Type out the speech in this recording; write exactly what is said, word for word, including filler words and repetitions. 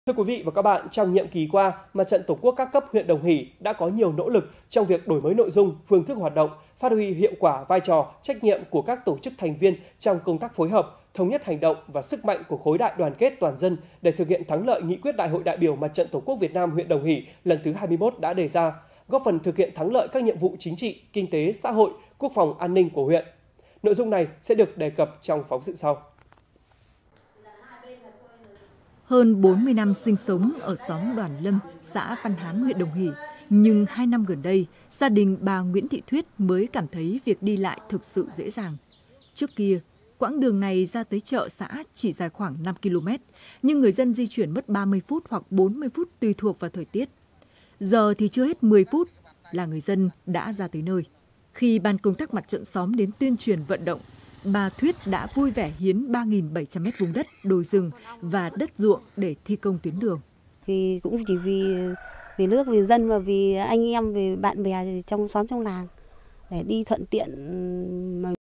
Thưa quý vị và các bạn, trong nhiệm kỳ qua, Mặt trận Tổ quốc các cấp huyện Đồng Hỷ đã có nhiều nỗ lực trong việc đổi mới nội dung, phương thức hoạt động, phát huy hiệu quả vai trò, trách nhiệm của các tổ chức thành viên trong công tác phối hợp, thống nhất hành động và sức mạnh của khối đại đoàn kết toàn dân để thực hiện thắng lợi nghị quyết Đại hội đại biểu Mặt trận Tổ quốc Việt Nam huyện Đồng Hỷ lần thứ hai mươi mốt đã đề ra, góp phần thực hiện thắng lợi các nhiệm vụ chính trị, kinh tế, xã hội, quốc phòng an ninh của huyện. Nội dung này sẽ được đề cập trong phóng sự sau. Hơn bốn mươi năm sinh sống ở xóm Đoàn Lâm, xã Văn Hán, huyện Đồng Hỷ, nhưng hai năm gần đây, gia đình bà Nguyễn Thị Thuyết mới cảm thấy việc đi lại thực sự dễ dàng. Trước kia, quãng đường này ra tới chợ xã chỉ dài khoảng năm ki lô mét, nhưng người dân di chuyển mất ba mươi phút hoặc bốn mươi phút tùy thuộc vào thời tiết. Giờ thì chưa hết mười phút là người dân đã ra tới nơi. Khi ban công tác mặt trận xóm đến tuyên truyền vận động, bà Thuyết đã vui vẻ hiến ba nghìn bảy trăm mét vuông đất, đồi rừng và đất ruộng để thi công tuyến đường. Thì cũng chỉ vì vì nước, vì dân và vì anh em, vì bạn bè trong xóm trong làng để đi thuận tiện. Mà